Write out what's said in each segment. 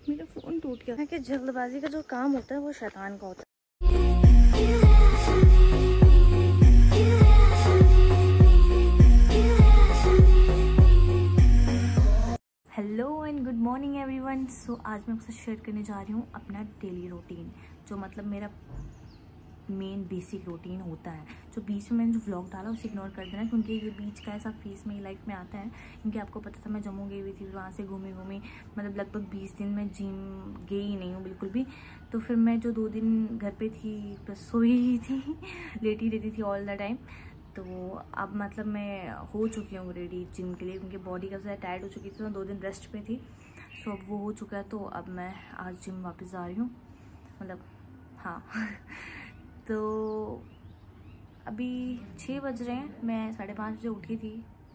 मेरा फ़ोन टूट गया है कि जल्दबाजी का जो काम होता है वो शैतान का होता है। Hello and good morning everyone. So आज मैं आपसे शेयर करने जा रही हूँ अपना डेली रूटीन, जो मतलब मेरा मेन बेसिक रूटीन होता है। जो बीच में मैंने जो व्लॉग डाला उसे इग्नोर कर देना, क्योंकि ये बीच का ऐसा फेस मेरी लाइफ में आता है। क्योंकि आपको पता था मैं जम्मू गई हुई थी, वहाँ से घूमी मतलब लगभग 20 दिन मैं जिम गई ही नहीं हूँ बिल्कुल भी। तो फिर मैं जो 2 दिन घर पे थी बस सोई ही थी लेटी रहती थी ऑल द टाइम। तो अब मतलब मैं हो चुकी हूँ रेडी जिम के लिए, क्योंकि बॉडी काफ़ी ज़्यादा टायर्ड हो चुकी थी। मैं 2 दिन रेस्ट पे थी, सो अब वो हो चुका है। तो अब मैं आज जिम वापस जा रही हूँ, मतलब हाँ तो अभी 6 बज रहे हैं, मैं 5:30 बजे उठी थी।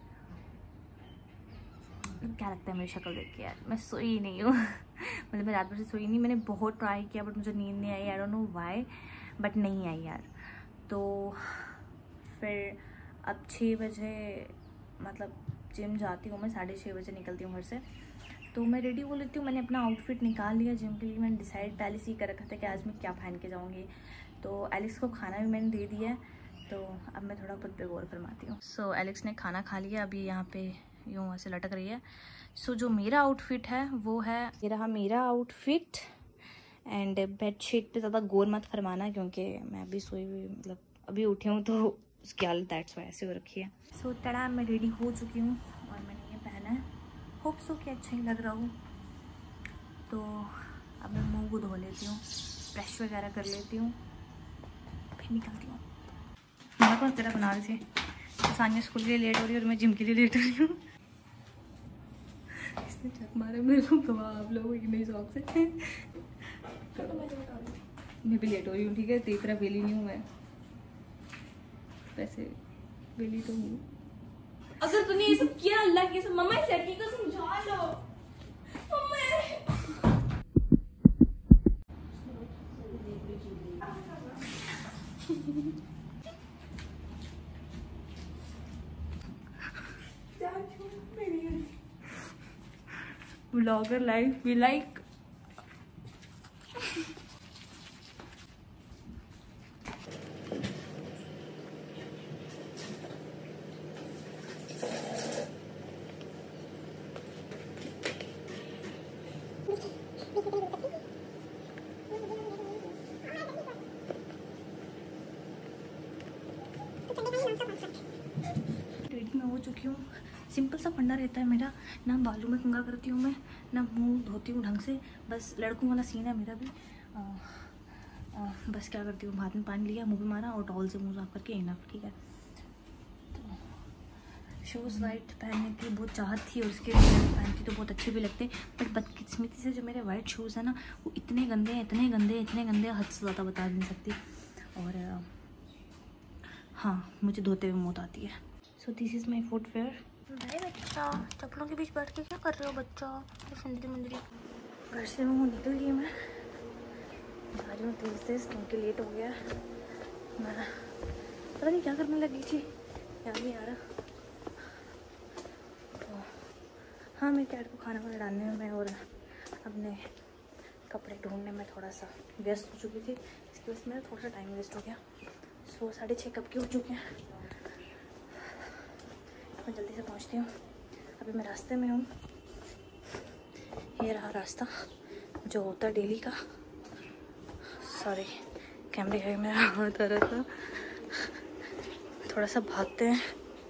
क्या लगता है मेरी शक्ल देख के यार, मैं सोई ही नहीं हूँ मतलब मैं रात भर से सोई नहीं। मैंने बहुत ट्राई किया बट मुझे नींद नहीं आई, I don't know why, but नहीं आई यार। तो फिर अब 6 बजे मतलब जिम जाती हूँ मैं, 6:30 बजे निकलती हूँ घर से। तो मैं रेडी हो लेती हूँ, मैंने अपना आउटफिट निकाल लिया जिम के लिए। मैंने डिसाइड पहले से ही कर रखा था कि आज मैं क्या पहन के जाऊँगी। तो एलेक्स को खाना भी मैंने दे दिया है, तो अब मैं थोड़ा खुद पे गौर फरमाती हूँ। सो एलेक्स ने खाना खा लिया, अभी यहाँ पे यूँ ऐसे लटक रही है। सो जो मेरा आउटफिट है वो है, ये रहा मेरा आउटफिट। एंड बेडशीट पे ज़्यादा गौर मत फरमाना, क्योंकि मैं अभी सोई हुई, मतलब अभी उठी हूँ तो उसकी हालत दैट्स वाई ऐसे हो रखी है। सो तड़ा मैं रेडी हो चुकी हूँ और मैंने ये पहना है। होप सो कि अच्छा ही लग रहा हो। तो अब मैं मुँह को धो लेती हूँ, ब्रश वगैरह कर लेती हूँ, फिर निकलती हूँ। मैं कौन तेरा बना रही थी, सानिया स्कूल के लिए लेट हो रही है और मैं जिम के लिए लेट हो रही हूँ। इसने चक मारे मेरे को, तो आप लोगों की नई शौक से मैं भी लेट हो रही हूँ, ठीक है। तेरी तरह वेली नहीं हूँ मैं, वैसे वेली तो हूँ। अगर तूने ये सब किया अल्लाह की कसम, मम्मा इस लड़की को समझा लो। व्लॉगर लाइफ भी लाइक रेडी में हो चुकी हूँ। सिंपल सा फंडा रहता है मेरा, ना बालों में कंघा करती हूँ मैं, ना मुंह धोती हूँ ढंग से। बस लड़कों वाला सीन है मेरा भी। बस क्या करती हूँ, हाथ में पानी लिया, मुंह पे मारा और टॉवल से मुंह साफ करके इनफ, ठीक है। तो शूज़ वाइट पहनने की बहुत चाहत थी और उसके पहनती तो बहुत अच्छे भी लगते, बट बदकिस्मती से जो मेरे वाइट शूज़ है ना वो इतने गंदे हैं, इतने गंदे, इतने गंदे, हद से ज़्यादा बता नहीं सकती। और हाँ, मुझे धोते हुए मौत आती है। So this is my footwear. भाई बच्चा, चप्पलों के बीच बैठ के क्या कर रहे हो बच्चा, सुंदरी मुंदरी। घर से मैं निकल गई, मैं जा रही हूँ तेज़ क्योंकि लेट हो गया। मैं पता नहीं क्या करने लगी थी, याद नहीं आ रहा। तो हाँ, मेरे कैट को खाना वाना डालने में और अपने कपड़े ढूंढने में थोड़ा सा व्यस्त हो चुकी थी, इसकी वजह से मेरा थोड़ा सा टाइम वेस्ट हो गया। सो 6:30 कब के हो चुके हैं, मैं जल्दी से पहुंचती हूँ। अभी मैं रास्ते में हूँ, ये रहा रास्ता जो होता है डेली का। सॉरी, कैमरे है मेरा हाथ आ रहा था। थोड़ा सा भागते हैं।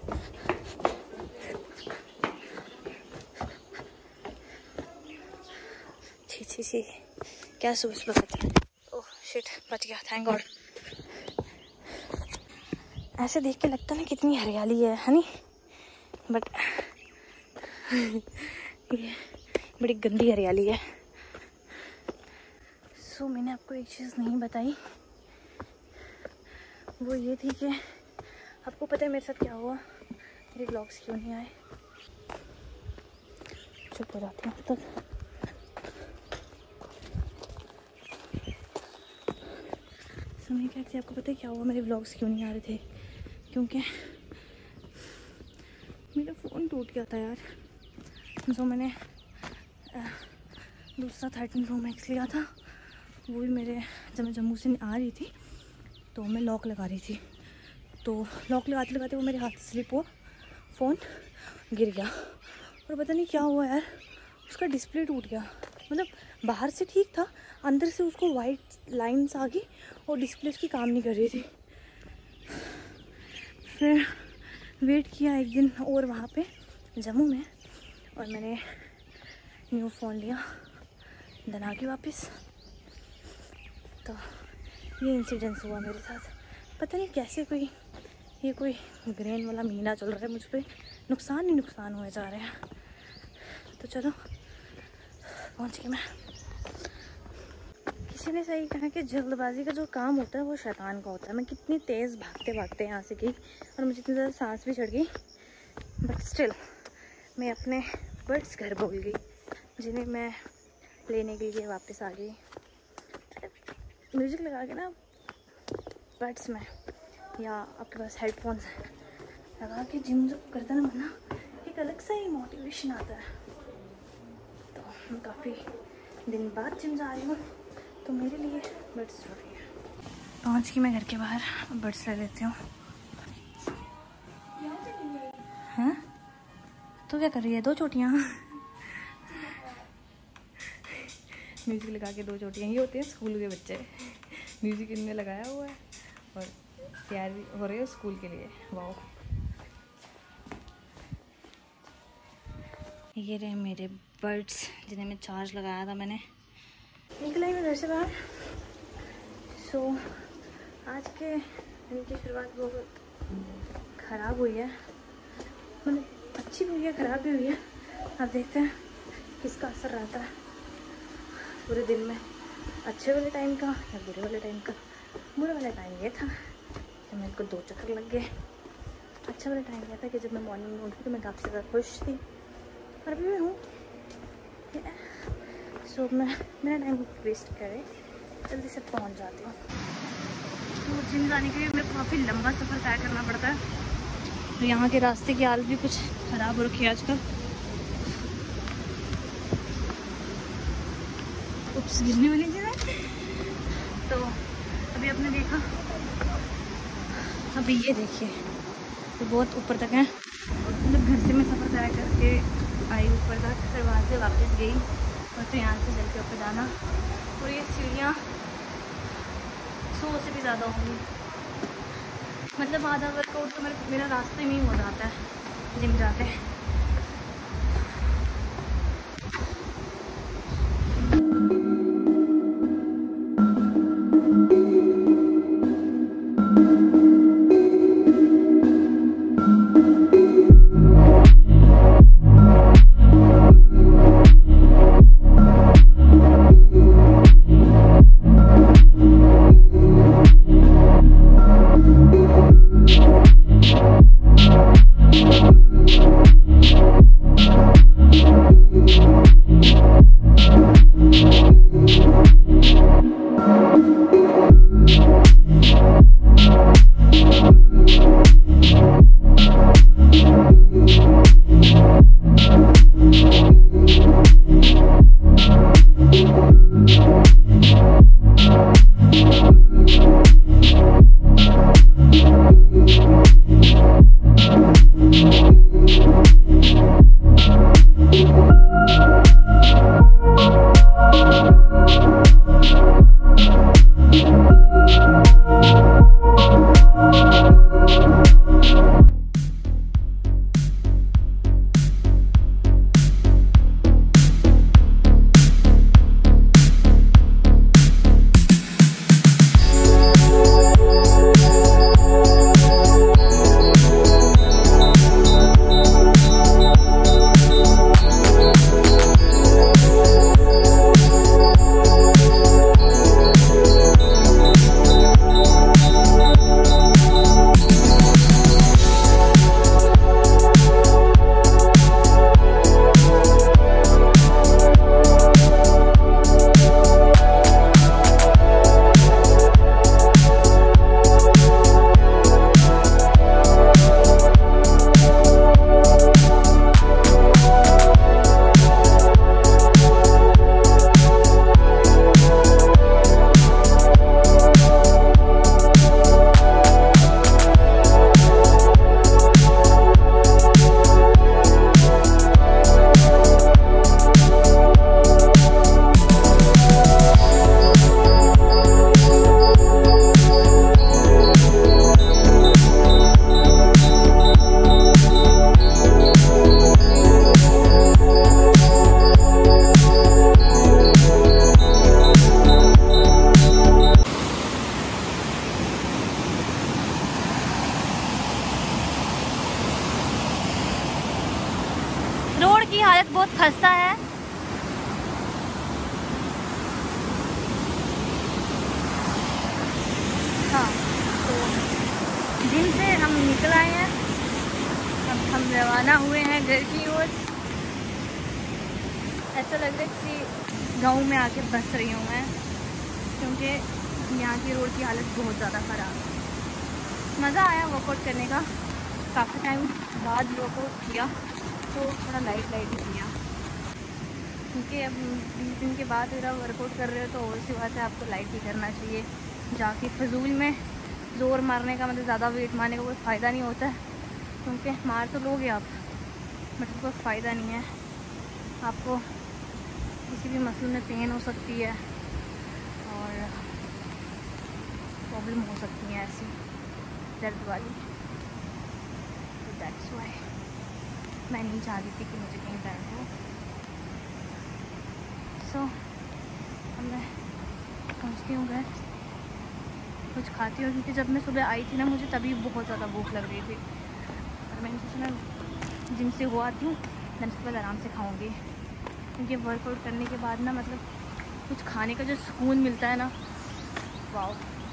छी क्या सोच बता। ओह शिट, बच गया, थैंक गॉड। ऐसे देख के लगता ना कितनी हरियाली है नी, बट ये बड़ी गंदी हरियाली है। सो मैंने आपको एक चीज़ नहीं बताई, वो ये थी कि आपको पता है मेरे साथ क्या हुआ, मेरे व्लॉग्स क्यों नहीं आए। चुप हो जाती हूँ तब तक। समय क्या थी, आपको पता है क्या हुआ, मेरे व्लॉग्स क्यों नहीं आ रहे थे, क्योंकि मेरा फ़ोन टूट गया था यार। तो मैंने दूसरा 13 Pro Max लिया था, वो भी मेरे जब मैं जम्मू से आ रही थी तो मैं लॉक लगा रही थी, तो लॉक लगाते लगाते वो मेरे हाथ से स्लिप हुआ, फ़ोन गिर गया और पता नहीं क्या हुआ यार, उसका डिस्प्ले टूट गया। मतलब बाहर से ठीक था, अंदर से उसको वाइट लाइंस आ गई और डिस्प्ले उसकी काम नहीं कर रही थी। फिर वेट किया एक दिन और वहाँ पे जम्मू में, और मैंने न्यू फ़ोन लिया, देन आ गई वापस। तो ये इंसिडेंस हुआ मेरे साथ। पता नहीं कैसे ये कोई ग्रेन वाला महीना चल रहा है, मुझ पर नुकसान ही नुकसान हुए जा रहे हैं। तो चलो पहुँच गई मैं। किसी ने सही कहा कि जल्दबाजी का जो काम होता है वो शैतान का होता है। मैं कितनी तेज़ भागते भागते यहाँ से गई और मुझे इतनी ज़्यादा सांस भी चढ़ गई, बट स्टिल मैं अपने बर्ड्स घर भूल गई, जिन्हें मैं लेने के लिए वापस आ गई। म्यूज़िक लगा के ना बर्ड्स में, या आपके पास हेडफोन्स लगा के जिम जब करता ना बना, एक अलग सा ही मोटिवेशन आता है। तो मैं काफ़ी दिन बाद जिम जा रही हूँ, तो मेरे लिए बर्ड्स ज़रूरी है। पहुँच गई मैं घर के बाहर, बर्ड्स ले लेती हूँ। हाँ तो क्या कर रही है? 2 चोटियाँ म्यूज़िक लगा के 2 चोटियाँ ही होते हैं स्कूल के बच्चे। म्यूज़िक इनमें लगाया हुआ है और तैयार भी हो रहे हो स्कूल के लिए। वाह, ये रहे मेरे बर्ड्स जिन्हें मैं चार्ज लगाया था। मैंने निकला ही मैं घर से बाहर। सो आज के दिन की शुरुआत बहुत ख़राब हुई है, मतलब अच्छी भी हुई है, ख़राब भी हुई है। अब देखते हैं किसका असर रहता है पूरे दिन में, अच्छे वाले टाइम का या बुरे वाले टाइम का। बुरे वाला टाइम ये था कि मेरे को 2 चक्कर लग गए। अच्छा वाला टाइम ये था कि जब मैं मॉर्निंग में उठी तो मैं काफ़ी ज़्यादा खुश थी, और अभी मैं हूँ। सो मैं मेरा टाइम वेस्ट करे, जल्दी से पहुँच जाती हूँ। तो जिम जाने के लिए मेरे को काफ़ी लंबा सफ़र तय करना पड़ता है। तो यहाँ के रास्ते की हालत भी कुछ ख़राब हो रखी है आजकल। उप्स, गिरने वाली थी मैं। तो अभी आपने देखा, अभी ये देखिए तो बहुत ऊपर तक है। मतलब घर से मैं सफ़र तय करके आई ऊपर तक, फिर वहाँ से वापस गई और फिर यहाँ से चल के ऊपर जाना, और ये सीढ़ियाँ 100 से भी ज़्यादा होंगी। मतलब आधा वर्कआउट तो मेरा रास्ते में ही हो जाता है जिम जाते। निकल आए हैं। अब हम रवाना हुए हैं घर की ओर। ऐसा लग रहा है किसी गांव में आके बस रही हूँ मैं, क्योंकि यहाँ की रोड की हालत बहुत ज़्यादा ख़राब है। मज़ा आया वर्कआउट करने का, काफ़ी टाइम बाद वर्कआउट किया तो थोड़ा लाइट ही किया, क्योंकि अब 20 दिन के बाद मेरा वर्कआउट कर रहे हो तो और सी बात है, आपको लाइट ही करना चाहिए। जाके फजूल में ज़ोर मारने का, मतलब ज़्यादा वेट मारने का कोई फ़ायदा नहीं होता है, क्योंकि मार तो लोगे आप बट कोई फ़ायदा नहीं है। आपको किसी भी मसल में पेन हो सकती है और प्रॉब्लम हो सकती है ऐसी दर्द वाली, तो दैट्स वाई मैं नहीं चाह रही थी कि मुझे कहीं दर्द हो। सो अब मैं पहुँचती हूँ घर, कुछ खाती हूँ, क्योंकि जब मैं सुबह आई थी ना मुझे तभी बहुत ज़्यादा भूख लग रही थी और मैंने सोचा ना जिम से हो आती हूँ, देन उसके बाद आराम से खाऊँगी, क्योंकि वर्कआउट करने के बाद ना मतलब कुछ खाने का जो सुकून मिलता है ना, वाह।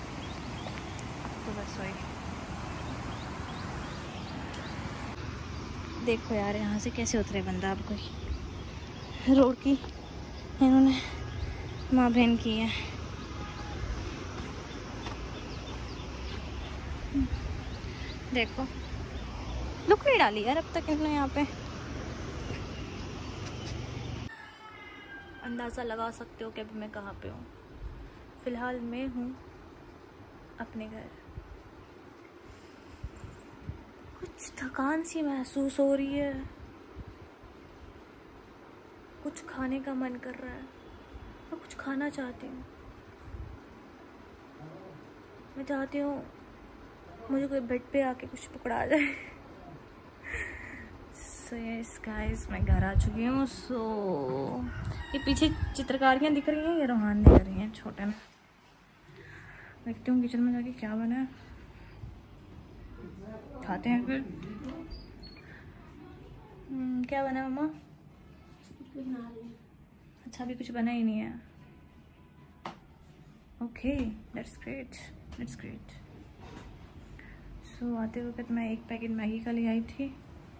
तो बस वही देखो यार, यहाँ से कैसे उतरे बंदा। अब कोई रोड की इन्होंने माँ बहन की है। देखो लुक नहीं डाली यार अब तक इन्होंने यहाँ पे। अंदाज़ा लगा सकते हो कि अभी मैं कहाँ पे हूँ। फ़िलहाल मैं हूँ अपने घर। कुछ थकान सी महसूस हो रही है, कुछ खाने का मन कर रहा है, मैं कुछ खाना चाहती हूँ। मैं चाहती हूँ मुझे कोई बेड पे आके कुछ पकड़ा जाए। सो यस गाइस, मैं घर आ चुकी हूँ। सो ये पीछे चित्रकारियाँ दिख रही हैं, ये रोहान दिख रही हैं छोटे में। देखती हूँ किचन में जाके क्या बना है, खाते हैं फिर। क्या बना है मम्मा? अच्छा अभी कुछ बना ही नहीं है। Okay that's great, that's great. So आते वक्त मैं एक पैकेट मैगी का ले आई थी।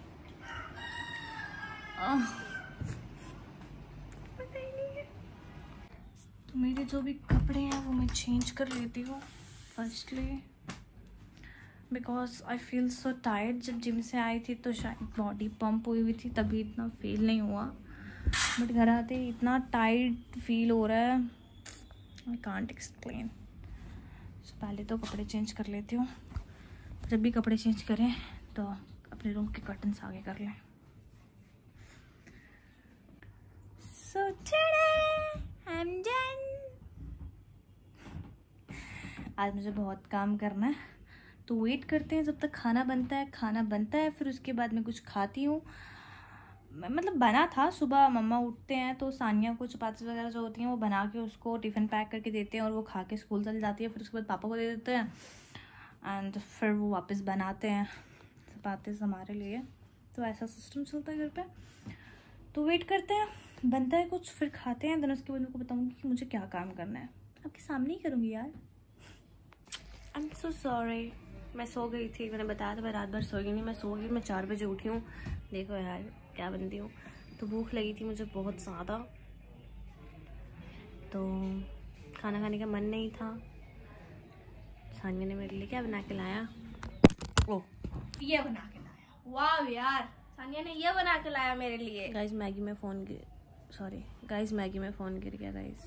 पता ही नहीं है। तो मेरे जो भी कपड़े हैं वो मैं चेंज कर लेती हूँ firstly, because I feel so tired. जब जिम से आई थी तो शायद बॉडी पंप हुई थी, तभी इतना फील नहीं हुआ, बट घर आते ही इतना टायर्ड फील हो रहा है, आई कांट एक्सप्लेन। पहले तो कपड़े चेंज कर लेती हूँ। जब भी कपड़े चेंज करें तो अपने रूम के कर्टन्स आगे कर लें। So I'm done. आज मुझे बहुत काम करना है, तो वेट करते हैं जब तक खाना बनता है। खाना बनता है फिर उसके बाद मैं कुछ खाती हूँ। मतलब बना था, सुबह मम्मा उठते हैं तो सानिया को चपाती वगैरह जो होती हैं वो बना के उसको टिफ़िन पैक करके देते हैं और वो खा के स्कूल चल जाती है। फिर उसके बाद पापा को दे देते हैं एंड फिर वो वापस बनाते हैं चपाती हमारे लिए। तो ऐसा सिस्टम चलता है घर पे। तो वेट करते हैं, बनता है कुछ, फिर खाते हैं। देन उसके बाद मेरे को बताऊँगी कि मुझे क्या काम करना है। आपके सामने ही करूँगी यार। आई एम सो सॉरी, मैं सो गई थी। मैंने बताया था मैं रात भर सोई नहीं, मैं सो गई। मैं 4 बजे उठी हूँ। देखो यार क्या बनती हूँ। तो भूख लगी थी मुझे बहुत ज़्यादा, तो खाना खाने का मन नहीं था। सानिया ने मेरे लिए क्या बना के लाया? ओह ये बना के लाया। वाह यार, सानिया ने ये बना के लाया मेरे लिए। गाइस मैगी में फ़ोन गिर, सॉरी गाइस मैगी में फ़ोन गिर गया गाइस।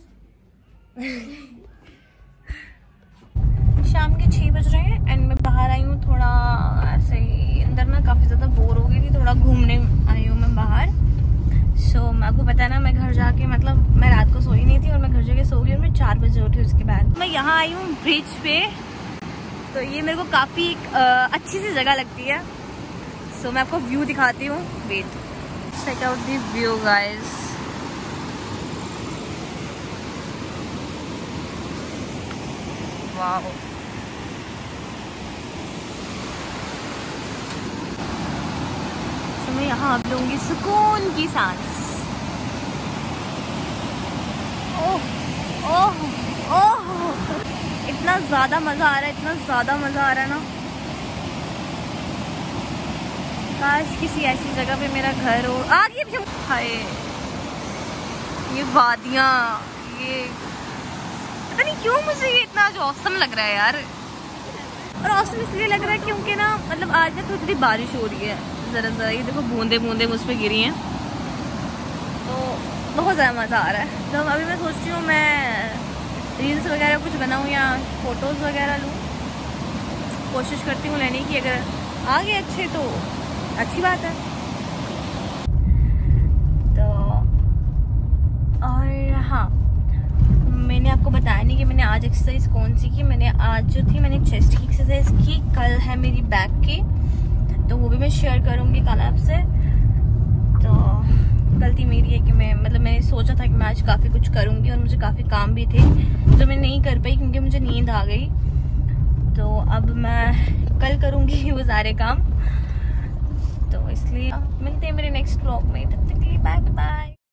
शाम के 6 बज रहे हैं एंड मैं बाहर आई हूँ थोड़ा ऐसे ही। अंदर ना काफ़ी ज़्यादा बोर हो गई थी, थोड़ा घूमने आई हूँ मैं बाहर। सो मैं आपको पता ना, मैं घर जाके मतलब मैं रात को सोई नहीं थी और मैं घर जाके सो गई और मैं 4 बजे उठी। उसके बाद मैं यहाँ आई हूँ ब्रिज पे। तो ये मेरे को काफ़ी अच्छी सी जगह लगती है। सो मैं आपको व्यू दिखाती हूँ, wait. Check out the view guys. Wow, मैं यहाँ अब लूँगी सुकून की सांस। ओह ओह ओह, इतना ज़्यादा मज़ा आ रहा है, इतना ज़्यादा मज़ा आ रहा है ना। काश किसी ऐसी जगह पे मेरा घर हो। आ गई हाय, ये वादियाँ, ये पता नहीं क्यों मुझे ये इतना औसम लग रहा है यार। और औसम इसलिए लग रहा है क्योंकि ना मतलब आज ना थोड़ी बारिश हो रही है, ज़रा ये देखो बूंदे बूंदे मुझ पर गिरी हैं, तो बहुत ज़्यादा मज़ा आ रहा है। तो अभी मैं सोच रही हूँ मैं रील्स वगैरह कुछ बनाऊँ या फ़ोटोज़ वगैरह लूँ, कोशिश करती हूँ लेने की। अगर आ गए अच्छे तो अच्छी बात है। तो और हाँ, मैंने आपको बताया नहीं कि मैंने आज एक्सरसाइज कौन सी की। मैंने आज जो थी मैंने चेस्ट की एक्सरसाइज की, कल है मेरी बैक की, तो वो भी मैं शेयर करूँगी कल आपसे। तो गलती मेरी है कि मैंने सोचा था कि मैं आज काफ़ी कुछ करूँगी और मुझे काफ़ी काम भी थे जो मैं नहीं कर पाई क्योंकि मुझे नींद आ गई। तो अब मैं कल करूँगी वो सारे काम। तो इसलिए मिलते हैं मेरे नेक्स्ट व्लॉग में, तब तक के लिए बाय बाय।